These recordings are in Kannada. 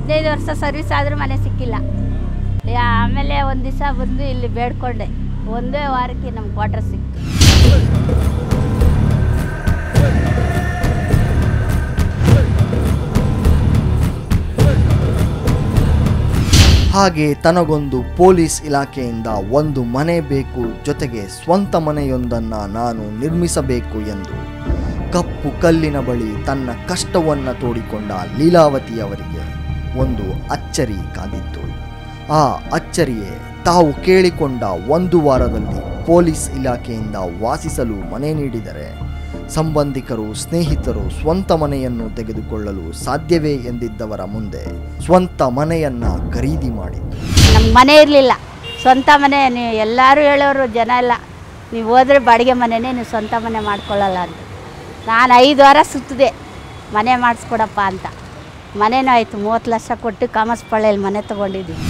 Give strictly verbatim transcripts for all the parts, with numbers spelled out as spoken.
ಹದಿನೈದು ವರ್ಷ ಸರ್ವಿಸ್ ಆದರೂ ಮನೆ ಸಿಕ್ಕಿಲ್ಲ. ಆಮೇಲೆ ಒಂದು ದಿವಸ ಬಂದು ಇಲ್ಲಿ ಬೇಡ್ಕೊಂಡೆ, ಒಂದೇ ವಾರಕ್ಕೆ ನಮ್ಮ ಕ್ವಾರ್ಟರ್ ಸಿಕ್ತು. ಹಾಗೆ ತನಗೊಂದು ಪೊಲೀಸ್ ಇಲಾಖೆಯಿಂದ ಒಂದು ಮನೆ ಬೇಕು, ಜೊತೆಗೆ ಸ್ವಂತ ಮನೆಯೊಂದನ್ನು ನಾನು ನಿರ್ಮಿಸಬೇಕು ಎಂದು ಕಪ್ಪು ಕಲ್ಲಿನ ಬಳಿ ತನ್ನ ಕಷ್ಟವನ್ನು ತೋಡಿಕೊಂಡ ಲೀಲಾವತಿಯವರಿಗೆ ಒಂದು ಅಚ್ಚರಿ ಕಾದಿತ್ತು. ಆ ಅಚ್ಚರಿಯೇ ತಾವು ಕೇಳಿಕೊಂಡ ಒಂದು ವಾರದಲ್ಲಿ ಪೊಲೀಸ್ ಇಲಾಖೆಯಿಂದ ವಾಸಿಸಲು ಮನೆ ನೀಡಿದರೆ ಸಂಬಂಧಿಕರು ಸ್ನೇಹಿತರು ಸ್ವಂತ ಮನೆಯನ್ನು ತೆಗೆದುಕೊಳ್ಳಲು ಸಾಧ್ಯವೇ ಎಂದಿದ್ದವರ ಮುಂದೆ ಸ್ವಂತ ಮನೆಯನ್ನು ಖರೀದಿ ಮಾಡಿದ್ದು. ನಮ್ಮ ಮನೆ ಇರಲಿಲ್ಲ, ಸ್ವಂತ ಮನೆ. ನೀವು ಎಲ್ಲರೂ ಹೇಳೋರು ಜನ ಎಲ್ಲ, ನೀವು ಹೋದರೆ ಬಾಡಿಗೆ ಮನೆಯೇ, ನೀವು ಸ್ವಂತ ಮನೆ ಮಾಡ್ಕೊಳ್ಳಲ್ಲ ಅಂತ. ನಾನು ಐದು ವಾರ ಸುತ್ತಿದೆ ಮನೆ ಮಾಡಿಸ್ಕೊಡಪ್ಪ ಅಂತ. ಮನೆನೂ ಆಯಿತು, ಮೂವತ್ತು ಲಕ್ಷ ಕೊಟ್ಟು ಕಾಮಸ್ಪಳ್ಳಿಯಲ್ಲಿ ಮನೆ ತೊಗೊಂಡಿದ್ದೀವಿ.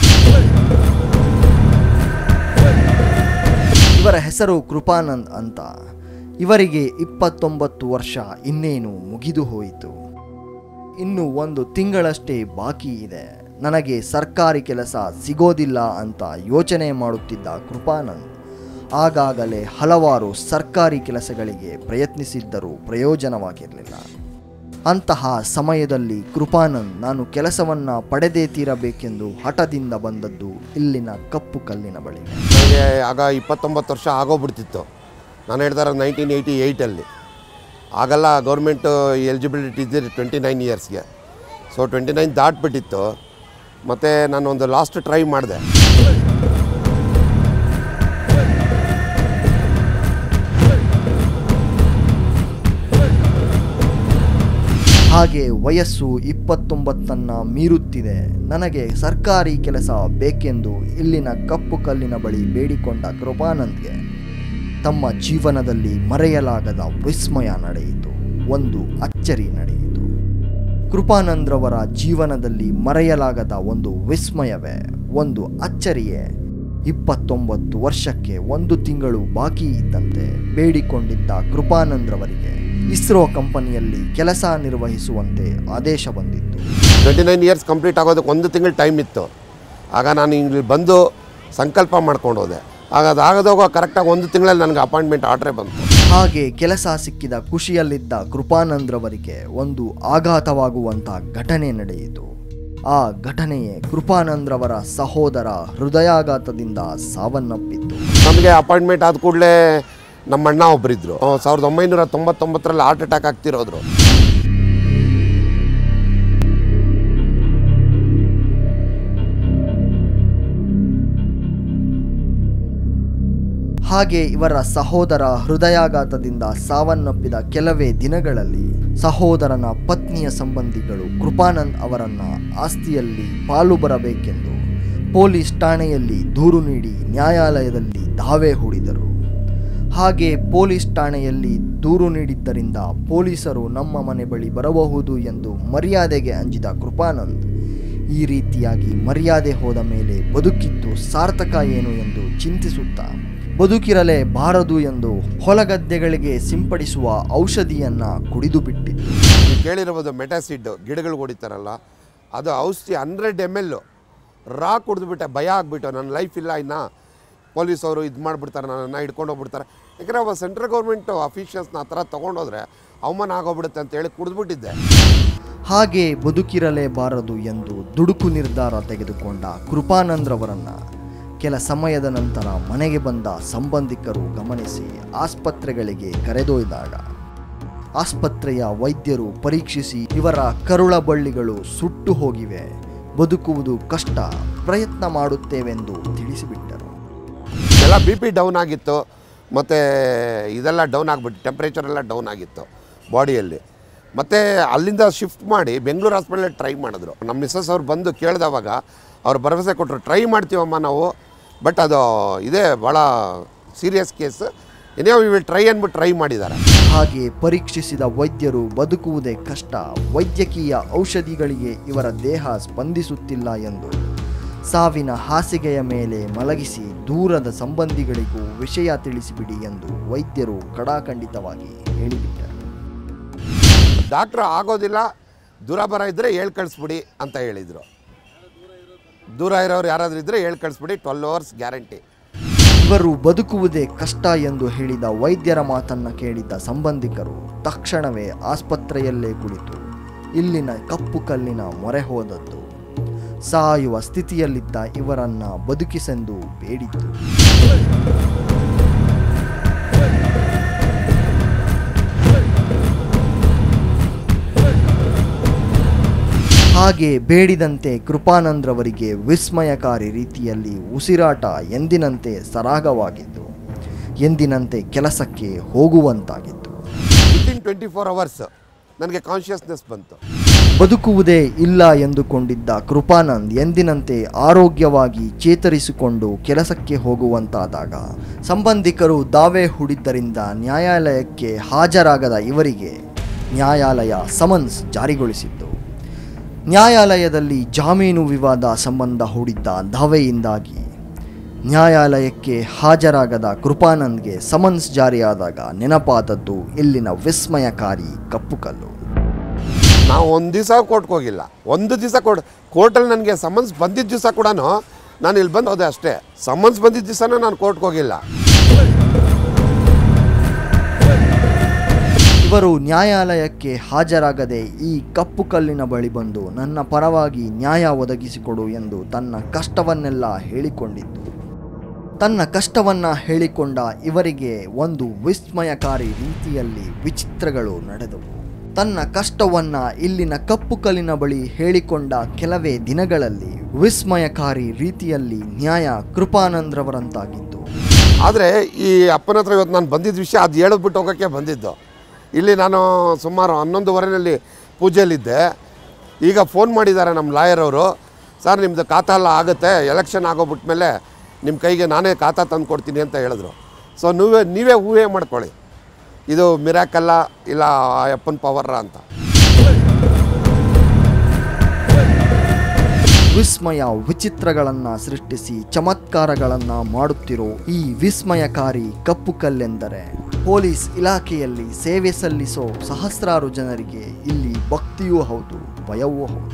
ಇವರ ಹೆಸರು ಕೃಪಾನಂದ್ ಅಂತ. ಇವರಿಗೆ ಇಪ್ಪತ್ತೊಂಬತ್ತು ವರ್ಷ ಇನ್ನೇನು ಮುಗಿದು ಹೋಯಿತು. ಇನ್ನು ಒಂದು ತಿಂಗಳಷ್ಟೇ ಬಾಕಿ ಇದೆ, ನನಗೆ ಸರ್ಕಾರಿ ಕೆಲಸ ಸಿಗೋದಿಲ್ಲ ಅಂತ ಯೋಚನೆ ಮಾಡುತ್ತಿದ್ದ ಕೃಪಾನಂದ್ ಆಗಾಗಲೇ ಹಲವಾರು ಸರ್ಕಾರಿ ಕೆಲಸಗಳಿಗೆ ಪ್ರಯತ್ನಿಸಿದ್ದರೂ ಪ್ರಯೋಜನವಾಗಿರಲಿಲ್ಲ. ಅಂತಹ ಸಮಯದಲ್ಲಿ ಕೃಪಾನಂದ್ ನಾನು ಕೆಲಸವನ್ನು ಪಡೆದೇ ತೀರಬೇಕೆಂದು ಹಠದಿಂದ ಬಂದದ್ದು ಇಲ್ಲಿನ ಕಪ್ಪು ಕಲ್ಲಿನ ಬಳಿ. ನನಗೆ ಆಗ ಇಪ್ಪತ್ತೊಂಬತ್ತು ವರ್ಷ ಆಗೋಗ್ಬಿಡ್ತಿತ್ತು. ನಾನು ಹೇಳ್ತಾರೆ ನೈನ್ಟೀನ್ ಏಯ್ಟಿ ಏಯ್ಟಲ್ಲಿ ಆಗೆಲ್ಲ ಗೌರ್ಮೆಂಟು ಎಲಿಜಿಬಿಲಿಟಿ ಇದ್ದಿದ್ದು ಟ್ವೆಂಟಿ ನೈನ್ ಇಯರ್ಸ್ಗೆ. ಸೊ ಟ್ವೆಂಟಿ ನೈನ್ ದಾಟ್ಬಿಟ್ಟಿತ್ತು. ಮತ್ತು ನಾನು ಒಂದು ಲಾಸ್ಟ್ ಟ್ರೈ ಮಾಡಿದೆ. ಹಾಗೆ ವಯಸ್ಸು ಇಪ್ಪತ್ತೊಂಬತ್ತನ್ನು ಮೀರುತ್ತಿದೆ. ನನಗೆ ಸರ್ಕಾರಿ ಕೆಲಸ ಬೇಕೆಂದು ಇಲ್ಲಿನ ಕಪ್ಪು ಕಲ್ಲಿನ ಬಳಿ ಬೇಡಿಕೊಂಡ ಕೃಪಾನಂದ್ಗೆ ತಮ್ಮ ಜೀವನದಲ್ಲಿ ಮರೆಯಲಾಗದ ವಿಸ್ಮಯ ನಡೆಯಿತು, ಒಂದು ಅಚ್ಚರಿ ನಡೆಯಿತು. ಕೃಪಾನಂದ್ರವರ ಜೀವನದಲ್ಲಿ ಮರೆಯಲಾಗದ ಒಂದು ವಿಸ್ಮಯವೇ, ಒಂದು ಅಚ್ಚರಿಯೇ ಇಪ್ಪತ್ತೊಂಬತ್ತು ವರ್ಷಕ್ಕೆ ಒಂದು ತಿಂಗಳು ಬಾಕಿ ಇದ್ದಂತೆ ಬೇಡಿಕೊಂಡಿದ್ದ ಕೃಪಾನಂದ್ರವರಿಗೆ ಇಸ್ರೋ ಕಂಪನಿಯಲ್ಲಿ ಕೆಲಸ ನಿರ್ವಹಿಸುವಂತೆ ಆದೇಶ ಬಂದಿತ್ತು. ಟ್ವೆಂಟಿ ನೈನ್ ಇಯರ್ಸ್ ಕಂಪ್ಲೀಟ್ ಆಗೋದಕ್ಕೆ ಒಂದು ತಿಂಗಳು ಟೈಮ್ ಇತ್ತು. ಆಗ ನಾನು ಇಲ್ಲಿ ಬಂದು ಸಂಕಲ್ಪ ಮಾಡ್ಕೊಂಡು ಹೋದೆ. ಆಗ ಅದಾಗದೋಗ ಕರೆಕ್ಟಾಗಿ ಒಂದು ತಿಂಗಳಲ್ಲಿ ನನಗೆ ಅಪಾಯಿಂಟ್ಮೆಂಟ್ ಆರ್ಡ್ರೇ ಬಂತು. ಹಾಗೆ ಕೆಲಸ ಸಿಕ್ಕಿದ ಖುಷಿಯಲ್ಲಿದ್ದ ಕೃಪಾನಂದ್ರವರಿಗೆ ಒಂದು ಆಘಾತವಾಗುವಂಥ ಘಟನೆ ನಡೆಯಿತು. ಆ ಘಟನೆಯೇ ಕೃಪಾನಂದ್ರವರ ಸಹೋದರ ಹೃದಯಾಘಾತದಿಂದ ಸಾವನ್ನಪ್ಪಿತ್ತು. ನಮಗೆ ಅಪಾಯಿಂಟ್ಮೆಂಟ್ ಆದ ಕೂಡಲೇ ನಮ್ಮ ಅಣ್ಣ ಒಬ್ಬರಿದ್ದರು. ಸಾವಿರದ ಒಂಬೈನೂರ ತೊಂಬತ್ತೊಂಬತ್ತರಲ್ಲಿ ಹಾರ್ಟ್ ಅಟ್ಯಾಕ್ ಆಗ್ತಿರೋದ್ರು. ಹಾಗೆ ಇವರ ಸಹೋದರ ಹೃದಯಾಘಾತದಿಂದ ಸಾವನ್ನಪ್ಪಿದ ಕೆಲವೇ ದಿನಗಳಲ್ಲಿ ಸಹೋದರನ ಪತ್ನಿಯ ಸಂಬಂಧಿಗಳು ಕೃಪಾನಂದ್ ಅವರನ್ನ ಆಸ್ತಿಯಲ್ಲಿ ಪಾಲು ಬರಬೇಕೆಂದು ಪೊಲೀಸ್ ಠಾಣೆಯಲ್ಲಿ ದೂರು ನೀಡಿ ನ್ಯಾಯಾಲಯದಲ್ಲಿ ದಾವೆ ಹೂಡಿದರು. ಹಾಗೆ ಪೊಲೀಸ್ ಠಾಣೆಯಲ್ಲಿ ದೂರು ನೀಡಿದ್ದರಿಂದ ಪೊಲೀಸರು ನಮ್ಮ ಮನೆ ಬಳಿ ಬರಬಹುದು ಎಂದು ಮರ್ಯಾದೆಗೆ ಅಂಜಿದ ಕೃಪಾನಂದ್ ಈ ರೀತಿಯಾಗಿ ಮರ್ಯಾದೆ ಹೋದ ಮೇಲೆ ಬದುಕಿದ್ದು ಸಾರ್ಥಕ ಏನು ಎಂದು ಚಿಂತಿಸುತ್ತಾ ಬದುಕಿರಲೇ ಬಾರದು ಎಂದು ಹೊಲಗದ್ದೆಗಳಿಗೆ ಸಿಂಪಡಿಸುವ ಔಷಧಿಯನ್ನ ಕುಡಿದು ಬಿಟ್ಟಿದ್ದು. ಕೇಳಿರಬಹುದು ಮೆಟಾಸಿಡ್ ಗಿಡಗಳು ಹೊಡಿತಾರಲ್ಲ, ಅದು ಔಷಧಿ ಹಂಡ್ರೆಡ್ ಎಮ್ ಎಲ್ ರಾ ಕುಡಿದ್ಬಿಟ್ಟೆ. ಭಯ ಆಗಿಬಿಟ್ಟು ನನ್ನ ಲೈಫ್ ಇಲ್ಲ, ಇನ್ನು ಪೊಲೀಸವರು ಇದು ಮಾಡಿಬಿಡ್ತಾರೆ, ನನ್ನನ್ನು ಹಿಡ್ಕೊಂಡು ಹೋಗ್ಬಿಡ್ತಾರೆ. ಯಾಕಂದರೆ ಅವ ಸೆಂಟ್ರಲ್ ಗೌರ್ಮೆಂಟು ಅಫಿಷಿಯಲ್ಸ್ನ ಆ ಥರ ತೊಗೊಂಡೋದ್ರೆ ಅವಮಾನ ಆಗೋಗ್ಬಿಡುತ್ತೆ ಅಂತೇಳಿ ಕುಡಿದ್ಬಿಟ್ಟಿದ್ದೆ. ಹಾಗೆ ಬದುಕಿರಲೇಬಾರದು ಎಂದು ದುಡುಕು ನಿರ್ಧಾರ ತೆಗೆದುಕೊಂಡ ಕೃಪಾನಂದ್ರವರನ್ನು ಕೆಲ ಸಮಯದ ನಂತರ ಮನೆಗೆ ಬಂದ ಸಂಬಂಧಿಕರು ಗಮನಿಸಿ ಆಸ್ಪತ್ರೆಗಳಿಗೆ ಕರೆದೊಯ್ದಾಗ ಆಸ್ಪತ್ರೆಯ ವೈದ್ಯರು ಪರೀಕ್ಷಿಸಿ ಇವರ ಕರುಳ ಬಳ್ಳಿಗಳು ಸುಟ್ಟು ಹೋಗಿವೆ, ಬದುಕುವುದು ಕಷ್ಟ, ಪ್ರಯತ್ನ ಮಾಡುತ್ತೇವೆಂದು ತಿಳಿಸಿಬಿಟ್ಟರು. ಎಲ್ಲ ಬಿ ಪಿ ಡೌನ್ ಆಗಿತ್ತು, ಮತ್ತು ಇದೆಲ್ಲ ಡೌನ್ ಆಗಿಬಿಟ್ಟು ಟೆಂಪ್ರೇಚರ್ ಎಲ್ಲ ಡೌನ್ ಆಗಿತ್ತು ಬಾಡಿಯಲ್ಲಿ. ಮತ್ತು ಅಲ್ಲಿಂದ ಶಿಫ್ಟ್ ಮಾಡಿ ಬೆಂಗಳೂರು ಹಾಸ್ಪಿಟಲಲ್ಲಿ ಟ್ರೈ ಮಾಡಿದ್ರು. ನಮ್ಮ ಮಿಸ್ಸಸ್ ಅವ್ರು ಬಂದು ಕೇಳಿದವಾಗ ಅವ್ರು ಭರವಸೆ ಕೊಟ್ಟರು, ಟ್ರೈ ಮಾಡ್ತೀವಮ್ಮ ನಾವು, ಬಟ್ ಅದು ಇದೇ ಭಾಳ ಸೀರಿಯಸ್ ಕೇಸ್, ಏನೇ ವಿ ವಿಲ್ ಟ್ರೈ ಅಂದ್ಬಿಟ್ಟು ಟ್ರೈ ಮಾಡಿದ್ದಾರೆ. ಹಾಗೆ ಪರೀಕ್ಷಿಸಿದ ವೈದ್ಯರು ಬದುಕುವುದೇ ಕಷ್ಟ, ವೈದ್ಯಕೀಯ ಔಷಧಿಗಳಿಗೆ ಇವರ ದೇಹ ಸ್ಪಂದಿಸುತ್ತಿಲ್ಲ ಎಂದು ಸಾವಿನ ಹಾಸಿಗೆಯ ಮೇಲೆ ಮಲಗಿಸಿ ದೂರದ ಸಂಬಂಧಿಗಳಿಗೂ ವಿಷಯ ತಿಳಿಸಿಬಿಡಿ ಎಂದು ವೈದ್ಯರು ಕಡಾಖಂಡಿತವಾಗಿ ಹೇಳಿಬಿಟ್ಟರು. ಡಾಕ್ಟ್ರು ಆಗೋದಿಲ್ಲ, ದೂರ ಬರ ಇದ್ದರೆ ಹೇಳ್ ಕಳಿಸ್ಬಿಡಿ ಅಂತ ಹೇಳಿದರು. ದೂರ ಇರೋರು ಯಾರಾದರೂ ಇದ್ದರೆ ಹೇಳಿ ಕಳಿಸ್ಬಿಡಿ, ಟ್ವೆಲ್ ಅವರ್ಸ್ ಗ್ಯಾರಂಟಿ. ಇವರು ಬದುಕುವುದೇ ಕಷ್ಟ ಎಂದು ಹೇಳಿದ ವೈದ್ಯರ ಮಾತನ್ನು ಕೇಳಿದ ಸಂಬಂಧಿಕರು ತಕ್ಷಣವೇ ಆಸ್ಪತ್ರೆಯಲ್ಲೇ ಕುಳಿತು ಇಲ್ಲಿನ ಕಪ್ಪು ಕಲ್ಲಿನ ಮೊರೆ ಹೋದದ್ದು. ಸಾಯುವ ಸ್ಥಿತಿಯಲ್ಲಿದ್ದ ಇವರನ್ನ ಬದುಕಿಸೆಂದು ಬೇಡಿದ್ದು. ಹಾಗೆ ಬೇಡಿದಂತೆ ಕೃಪಾನಂದ್ರವರಿಗೆ ವಿಸ್ಮಯಕಾರಿ ರೀತಿಯಲ್ಲಿ ಉಸಿರಾಟ ಎಂದಿನಂತೆ ಸರಾಗವಾಗಿದ್ದು, ಎಂದಿನಂತೆ ಕೆಲಸಕ್ಕೆ ಹೋಗುವಂತಾಗಿತ್ತು. ವಿತಿನ್ ಟ್ವೆಂಟಿ ಫೋರ್ ಅವರ್ಸ್ ನನಗೆ ಕಾನ್ಷಿಯಸ್ನೆಸ್ ಬಂತು. ಬದುಕುವುದೇ ಇಲ್ಲ ಎಂದುಕೊಂಡಿದ್ದ ಕೃಪಾನಂದ್ ಎಂದಿನಂತೆ ಆರೋಗ್ಯವಾಗಿ ಚೇತರಿಸಿಕೊಂಡು ಕೆಲಸಕ್ಕೆ ಹೋಗುವಂತಾದಾಗ ಸಂಬಂಧಿಕರು ದಾವೆ ಹೂಡಿದ್ದರಿಂದ ನ್ಯಾಯಾಲಯಕ್ಕೆ ಹಾಜರಾಗದ ಇವರಿಗೆ ನ್ಯಾಯಾಲಯ ಸಮನ್ಸ್ ಜಾರಿಗೊಳಿಸಿತ್ತು. ನ್ಯಾಯಾಲಯದಲ್ಲಿ ಜಾಮೀನು ವಿವಾದ ಸಂಬಂಧ ಹೂಡಿದ್ದ ದಾವೆಯಿಂದಾಗಿ ನ್ಯಾಯಾಲಯಕ್ಕೆ ಹಾಜರಾಗದ ಕೃಪಾನಂದ್ಗೆ ಸಮನ್ಸ್ ಜಾರಿಯಾದಾಗ ನೆನಪಾದದ್ದು ಇಲ್ಲಿನ ವಿಸ್ಮಯಕಾರಿ ಕಪ್ಪುಕಲ್ಲು. ನಾವು ಒಂದು ದಿವಸ ಕೋರ್ಟ್ಗೆ ಹೋಗಿಲ್ಲ. ಒಂದು ದಿವಸ ಕೋರ್ಟ್ ಕೋರ್ಟಲ್ಲಿ ನನಗೆ ಸಮನ್ಸ್ ಬಂದಿದ್ದ ದಿವಸ ಕೂಡ ನಾನು ಇಲ್ಲಿ ಬಂದು ಹೋದೆ ಅಷ್ಟೇ. ಸಮನ್ಸ್ ಬಂದಿದ್ದ ದಿವಸನೂ ನಾನು ಕೋರ್ಟ್ಗೆ ಹೋಗಿಲ್ಲ. ಇವರು ನ್ಯಾಯಾಲಯಕ್ಕೆ ಹಾಜರಾಗದೆ ಈ ಕಪ್ಪು ಕಲ್ಲಿನ ಬಳಿ ಬಂದು ನನ್ನ ಪರವಾಗಿ ನ್ಯಾಯ ಒದಗಿಸಿಕೊಡು ಎಂದು ತನ್ನ ಕಷ್ಟವನ್ನೆಲ್ಲ ಹೇಳಿಕೊಂಡಿದ್ದು. ತನ್ನ ಕಷ್ಟವನ್ನ ಹೇಳಿಕೊಂಡ ಇವರಿಗೆ ಒಂದು ವಿಸ್ಮಯಕಾರಿ ರೀತಿಯಲ್ಲಿ ವಿಚಿತ್ರಗಳು ನಡೆದವು. ತನ್ನ ಕಷ್ಟವನ್ನ ಇಲ್ಲಿನ ಕಪ್ಪು ಕಲ್ಲಿನ ಬಳಿ ಹೇಳಿಕೊಂಡ ಕೆಲವೇ ದಿನಗಳಲ್ಲಿ ವಿಸ್ಮಯಕಾರಿ ರೀತಿಯಲ್ಲಿ ನ್ಯಾಯ ಕೃಪಾನಂದ್ರವರಂತಾಗಿತ್ತು. ಆದರೆ ಈ ಅಪ್ಪನ ಹತ್ರ ಇವತ್ತು ನಾನು ಬಂದಿದ್ದ ವಿಷಯ ಅದು ಹೇಳಿದ್ಬಿಟ್ಟು ಹೋಗೋಕ್ಕೆ ಬಂದಿದ್ದು. ಇಲ್ಲಿ ನಾನು ಸುಮಾರು ಹನ್ನೊಂದುವರೆಯಲ್ಲಿ ಪೂಜೆಯಲ್ಲಿದ್ದೆ. ಈಗ ಫೋನ್ ಮಾಡಿದ್ದಾರೆ ನಮ್ಮ ಲಾಯರ್ ಅವರು, ಸರ್ ನಿಮ್ಮದು ಖಾತಾ ಎಲ್ಲ ಆಗುತ್ತೆ, ಎಲೆಕ್ಷನ್ ಆಗೋಗ್ಬಿಟ್ಮೇಲೆ ನಿಮ್ಮ ಕೈಗೆ ನಾನೇ ಖಾತಾ ತಂದು ಕೊಡ್ತೀನಿ ಅಂತ ಹೇಳಿದ್ರು. ಸೊ ನೀವೇ ನೀವೇ ಊಹೆ ಮಾಡ್ಕೊಳ್ಳಿ, ಇದು ಮಿರಾಕಲ್ಲ ಇಲ್ಲ ಅಪ್ಪನ ಪವರ ಅಂತ. ವಿಸ್ಮಯ ವಿಚಿತ್ರಗಳನ್ನು ಸೃಷ್ಟಿಸಿ ಚಮತ್ಕಾರಗಳನ್ನು ಮಾಡುತ್ತಿರೋ ಈ ವಿಸ್ಮಯಕಾರಿ ಕಪ್ಪು ಕಲ್ಲೆಂದರೆ ಪೊಲೀಸ್ ಇಲಾಖೆಯಲ್ಲಿ ಸೇವೆ ಸಲ್ಲಿಸೋ ಸಹಸ್ರಾರು ಜನರಿಗೆ ಇಲ್ಲಿ ಭಕ್ತಿಯೂ ಹೌದು, ಭಯವೂ ಹೌದು.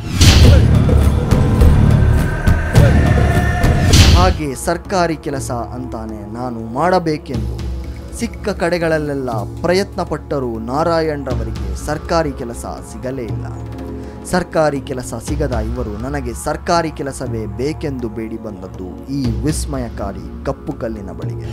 ಹಾಗೆ ಸರ್ಕಾರಿ ಕೆಲಸ ಅಂತಾನೆ ನಾನು ಮಾಡಬೇಕೆಂದು ಸಿಕ್ಕ ಕಡೆಗಳಲ್ಲೆಲ್ಲ ಪ್ರಯತ್ನ ಪಟ್ಟರೂ ನಾರಾಯಣ್ರವರಿಗೆ ಸರ್ಕಾರಿ ಕೆಲಸ ಸಿಗಲೇ ಇಲ್ಲ. ಸರ್ಕಾರಿ ಕೆಲಸ ಸಿಗದ ಇವರು ನನಗೆ ಸರ್ಕಾರಿ ಕೆಲಸವೇ ಬೇಕೆಂದು ಬೇಡಿ ಬಂದದ್ದು ಈ ವಿಸ್ಮಯಕಾರಿ ಕಪ್ಪು ಕಲ್ಲಿನ ಬಳಿಗೆ.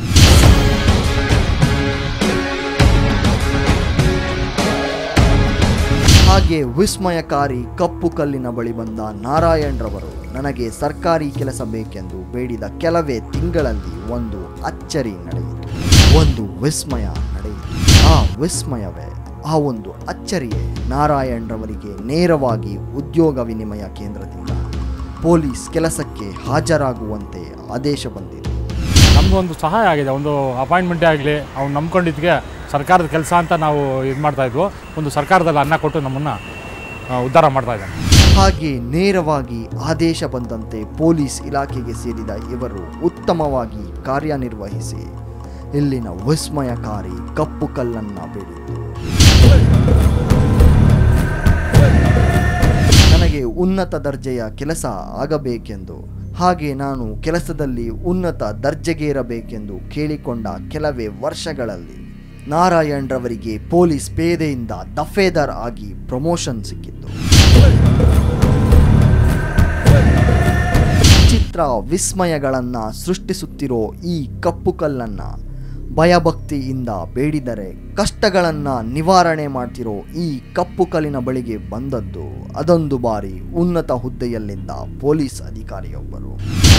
ಹಾಗೆ ವಿಸ್ಮಯಕಾರಿ ಕಪ್ಪು ಕಲ್ಲಿನ ಬಳಿ ಬಂದ ನಾರಾಯಣ್ರವರು ನನಗೆ ಸರ್ಕಾರಿ ಕೆಲಸ ಬೇಕೆಂದು ಬೇಡಿದ ಕೆಲವೇ ತಿಂಗಳಲ್ಲಿ ಒಂದು ಅಚ್ಚರಿ ನಡೆಯಿತು, ಒಂದು ವಿಸ್ಮಯ ನಡೆಯಿತು. ಆ ವಿಸ್ಮಯವೇ, ಆ ಒಂದು ಅಚ್ಚರಿಯೇ ನಾರಾಯಣ್ರವರಿಗೆ ನೇರವಾಗಿ ಉದ್ಯೋಗ ವಿನಿಮಯ ಕೇಂದ್ರದಿಂದ ಪೊಲೀಸ್ ಕೆಲಸಕ್ಕೆ ಹಾಜರಾಗುವಂತೆ ಆದೇಶ ಬಂದಿದೆ. ನಮಗೊಂದು ಸಹಾಯ ಆಗಿದೆ, ಒಂದು ಅಪಾಯಿಂಟ್ಮೆಂಟೇ ಆಗಲಿ, ಅವ್ನು ನಂಬ್ಕೊಂಡಿದ್ದಕ್ಕೆ ಸರ್ಕಾರದ ಕೆಲಸ ಅಂತ ನಾವು ಇದು ಮಾಡ್ತಾಯಿದ್ವು. ಒಂದು ಸರ್ಕಾರದಲ್ಲಿ ಅನ್ನ ಕೊಟ್ಟು ನಮ್ಮನ್ನು ಉದ್ಧಾರ ಮಾಡ್ತಾಯಿದ್ದಾನೆ. ಹಾಗೆ ನೇರವಾಗಿ ಆದೇಶ ಬಂದಂತೆ ಪೊಲೀಸ್ ಇಲಾಖೆಗೆ ಸೇರಿದ ಇವರು ಉತ್ತಮವಾಗಿ ಕಾರ್ಯನಿರ್ವಹಿಸಿ ಇಲ್ಲಿನ ವಿಸ್ಮಯಕಾರಿ ಕಪ್ಪು ಕಲ್ಲನ್ನು ಬೇಡಿದ್ದು. ನನಗೆ ಉನ್ನತ ದರ್ಜೆಯ ಕೆಲಸ ಆಗಬೇಕೆಂದು, ಹಾಗೆ ನಾನು ಕೆಲಸದಲ್ಲಿ ಉನ್ನತ ದರ್ಜೆಗೇರಬೇಕೆಂದು ಕೇಳಿಕೊಂಡ ಕೆಲವೇ ವರ್ಷಗಳಲ್ಲಿ ನಾರಾಯಣ್ರವರಿಗೆ ಪೊಲೀಸ್ ಪೇದೆಯಿಂದ ದಫೇದಾರ್ ಆಗಿ ಪ್ರಮೋಷನ್ ಸಿಕ್ಕಿತ್ತು. ವಿಚಿತ್ರ ವಿಸ್ಮಯಗಳನ್ನು ಸೃಷ್ಟಿಸುತ್ತಿರೋ ಈ ಕಪ್ಪು ಕಲ್ಲನ್ನು ಭಯಭಕ್ತಿಯಿಂದ ಬೇಡಿದರೆ ಕಷ್ಟಗಳನ್ನು ನಿವಾರಣೆ ಮಾಡ್ತಿರೋ ಈ ಕಪ್ಪು ಕಲ್ಲಿನ ಬಳಿಗೆ ಬಂದದ್ದು ಅದೊಂದು ಬಾರಿ ಉನ್ನತ ಹುದ್ದೆಯಲ್ಲಿದ್ದ ಪೊಲೀಸ್ ಅಧಿಕಾರಿಯೊಬ್ಬರು.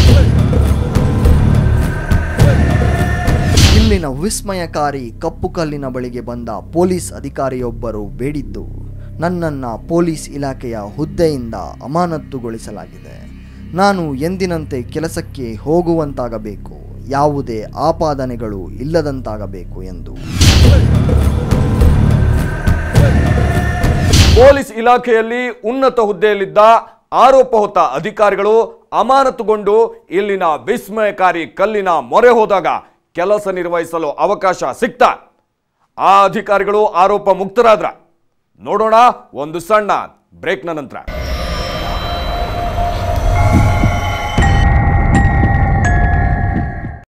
ಇಲ್ಲಿನ ವಿಸ್ಮಯಕಾರಿ ಕಪ್ಪು ಕಲ್ಲಿನ ಬಳಿಗೆ ಬಂದ ಪೊಲೀಸ್ ಅಧಿಕಾರಿಯೊಬ್ಬರು ಬೇಡಿದ್ದು, ನನ್ನನ್ನು ಪೊಲೀಸ್ ಇಲಾಖೆಯ ಹುದ್ದೆಯಿಂದ ಅಮಾನತುಗೊಳಿಸಲಾಗಿದೆ, ನಾನು ಎಂದಿನಂತೆ ಕೆಲಸಕ್ಕೆ ಹೋಗುವಂತಾಗಬೇಕು, ಯಾವುದೇ ಆಪಾದನೆಗಳು ಇಲ್ಲದಂತಾಗಬೇಕು ಎಂದು. ಪೊಲೀಸ್ ಇಲಾಖೆಯಲ್ಲಿ ಉನ್ನತ ಹುದ್ದೆಯಲ್ಲಿದ್ದ ಆರೋಪ ಹೊತ್ತ ಅಧಿಕಾರಿಗಳು ಅಮಾನತುಗೊಂಡು ಇಲ್ಲಿನ ವಿಸ್ಮಯಕಾರಿ ಕಲ್ಲಿನ ಮೊರೆ ಹೋದಾಗ ಕೆಲಸ ನಿರ್ವಹಿಸಲು ಅವಕಾಶ ಸಿಕ್ತಾ? ಆ ಅಧಿಕಾರಿಗಳು ಆರೋಪ ಮುಕ್ತರಾದ್ರ? ನೋಡೋಣ ಒಂದು ಸಣ್ಣ ಬ್ರೇಕ್ನ ನಂತರ.